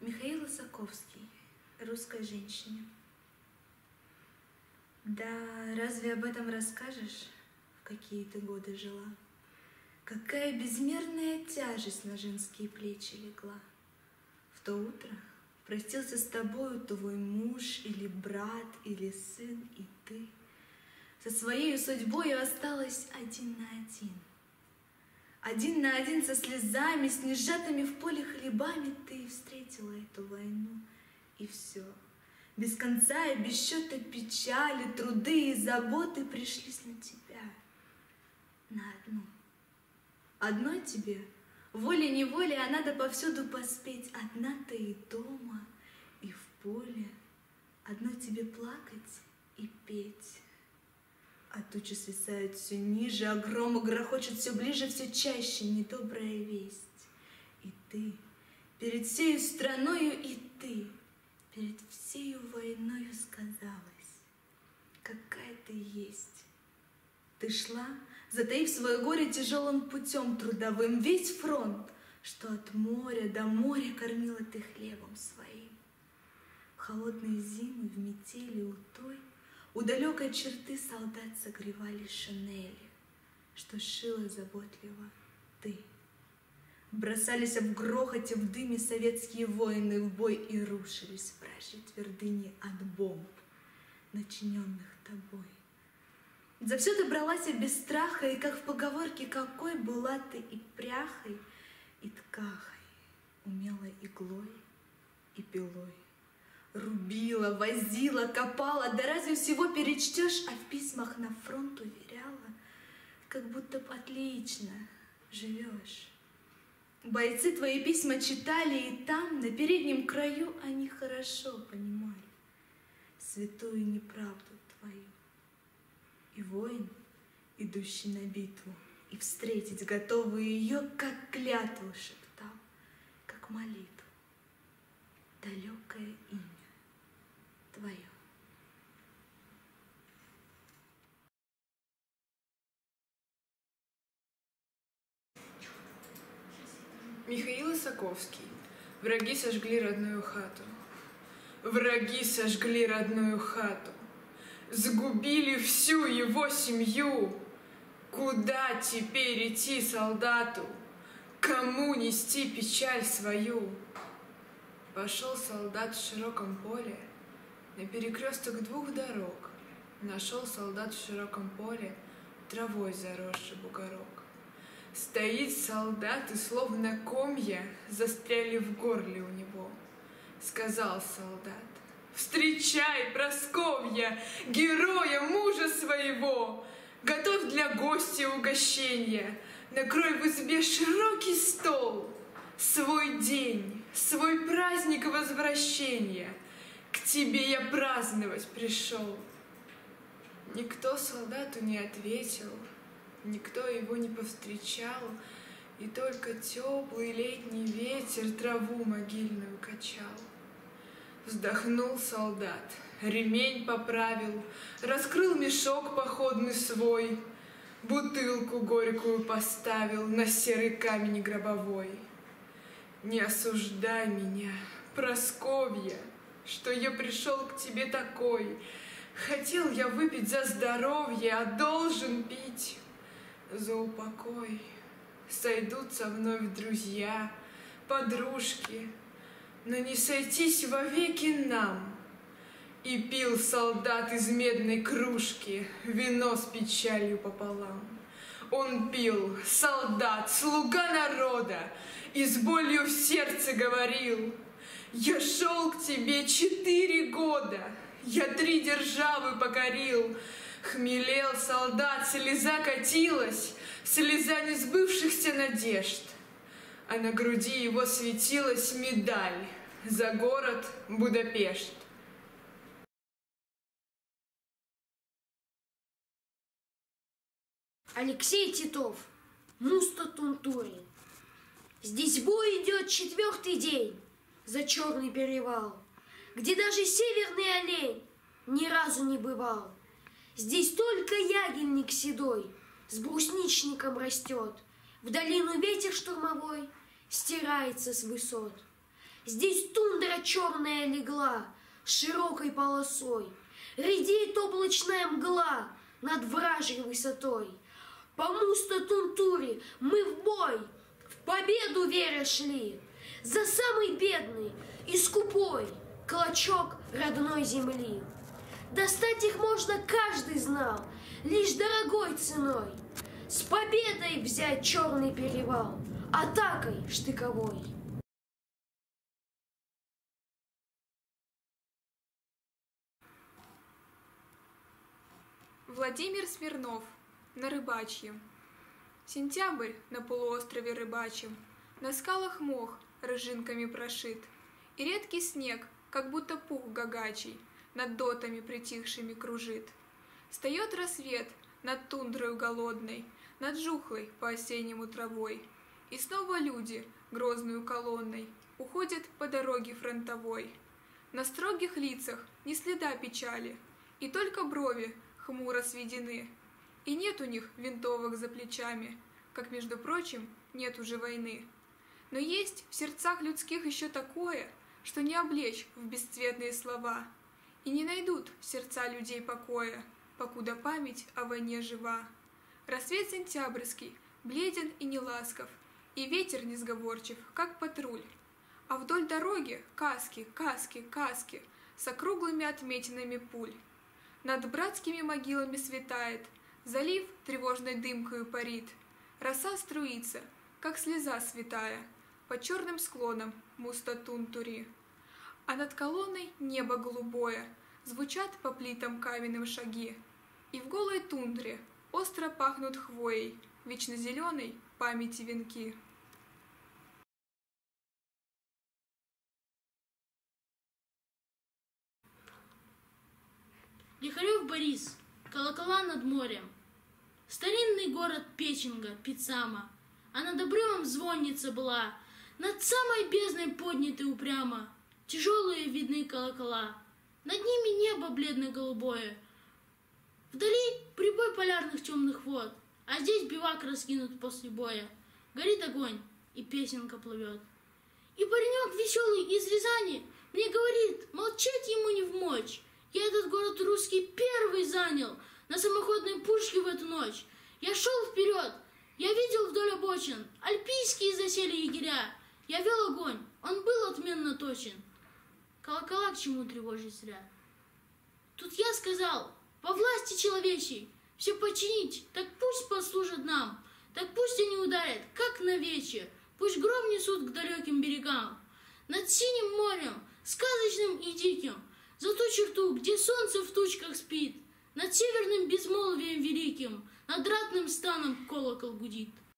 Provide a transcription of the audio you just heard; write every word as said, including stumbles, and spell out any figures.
Михаил Исаковский. Русской женщине. Да разве об этом расскажешь, в какие ты годы жила? Какая безмерная тяжесть на женские плечи легла. В то утро простился с тобою твой муж, или брат, или сын, и ты со своей судьбой осталась один на один. Один на один со слезами, с несжатыми в поле хлебами ты встретила эту войну, и все. Без конца и без счета печали, труды и заботы пришлись на тебя, на одну. Одной тебе, волей-неволей, а надо повсюду поспеть. Одна ты и дома, и в поле, одной тебе плакать и петь. А тучи свисают все ниже, а громы грохочут все ближе, все чаще недобрая весть. И ты перед всею страною, и ты перед всею войною сказалась, какая ты есть. Ты шла, затаив свое горе тяжелым путем трудовым, весь фронт, что от моря до моря кормила ты хлебом своим. В холодные зимы, в метели у той, у далекой черты солдат согревали шинели, что шила заботливо ты. Бросались в грохоте, в дыме советские воины в бой и рушились в вражьей твердыни от бомб, начиненных тобой. За все ты бралась и без страха, и как в поговорке, какой была ты и пряхой, и ткахой, умелой иглой и пилой. Рубила, возила, копала, да разве всего перечтешь, а в письмах на фронт уверяла, как будто б отлично живешь. Бойцы твои письма читали, и там, на переднем краю, они хорошо понимали святую неправду твою. И воин, идущий на битву, и встретить готовый ее, как клятву шептал, как молитву, далекое имя твое. Михаил Исаковский. Враги сожгли родную хату. Враги сожгли родную хату. Сгубили всю его семью. Куда теперь идти солдату? Кому нести печаль свою? Пошел солдат в широком поле на перекресток двух дорог. Нашел солдат в широком поле травой заросший бугорок. Стоит солдат, и словно комья застряли в горле у него. Сказал солдат: «Встречай, Просковья, героя, мужа своего! Готовь для гостя угощенья, накрой в избе широкий стол. Свой день, свой праздник возвращения к тебе я праздновать пришел». Никто солдату не ответил, никто его не повстречал, и только теплый летний ветер траву могильную качал. Вздохнул солдат, ремень поправил, раскрыл мешок походный свой, бутылку горькую поставил на серый камень гробовой. Не осуждай меня, Просковья, что я пришел к тебе такой. Хотел я выпить за здоровье, а должен пить за упокой. Сойдутся вновь друзья, подружки, но не сойтись вовеки нам. И пил солдат из медной кружки вино с печалью пополам. Он пил, солдат, слуга народа, и с болью в сердце говорил: «Я шел к тебе четыре года, я три державы покорил». Хмелел солдат, слеза катилась, слеза несбывшихся надежд, а на груди его светилась медаль за город Будапешт. Алексей Титов, Муста Тунтурин. Здесь бой идет четвертый день за Черный перевал, где даже северный олень ни разу не бывал. Здесь только ягельник седой с брусничником растет, в долину ветер штурмовой стирается с высот. Здесь тундра черная легла широкой полосой, редеет облачная мгла над вражьей высотой. По Муста-Тунтуре мы в бой, в победу веря шли, за самый бедный и скупой клочок родной земли. Достать их можно, каждый знал, лишь дорогой ценой. С победой взять черный перевал, атакой штыковой. Владимир Смирнов на Рыбачьем. Сентябрь на полуострове Рыбачьем, на скалах мох рыжинками прошит, и редкий снег, как будто пух гагачий, над дотами притихшими кружит. Встает рассвет над тундрою голодной, над жухлой по-осеннему травой, и снова люди грозную колонной уходят по дороге фронтовой. На строгих лицах ни следа печали, и только брови хмуро сведены, и нет у них винтовок за плечами, как, между прочим, нет уже войны. Но есть в сердцах людских еще такое, что не облечь в бесцветные слова, и не найдут сердца людей покоя, покуда память о войне жива. Рассвет сентябрьский бледен и неласков, и ветер несговорчив, как патруль. А вдоль дороги каски, каски, каски с округлыми отметинами пуль. Над братскими могилами светает, залив тревожной дымкою парит. Роса струится, как слеза святая, по черным склонам Муста-Тунтури. А над колонной небо голубое, звучат по плитам каменным шаги. И в голой тундре остро пахнут хвоей, вечно зеленой памяти венки. Лихарев Борис, колокола над морем. Старинный город Печенга, Пицама, а над обрывом звонница была, над самой бездной подняты упрямо, тяжелые видны колокола, над ними небо бледно-голубое. Вдали прибой полярных темных вод, а здесь бивак раскинут после боя. Горит огонь, и песенка плывет. И паренек веселый из Рязани мне говорит, молчать ему не вмочь. Я этот город русский первый занял на самоходной пушке в эту ночь. Я шел вперед, я видел вдоль обочин альпийские засели егеря. Я вел огонь, он был отменно точен. Колокола к чему тревожить зря. Тут я сказал, по власти человечей все починить, так пусть послужат нам, так пусть они ударят, как на вечер, пусть гром несут к далеким берегам. Над синим морем, сказочным и диким, за ту черту, где солнце в тучках спит, над северным безмолвием великим, над ратным станом колокол гудит.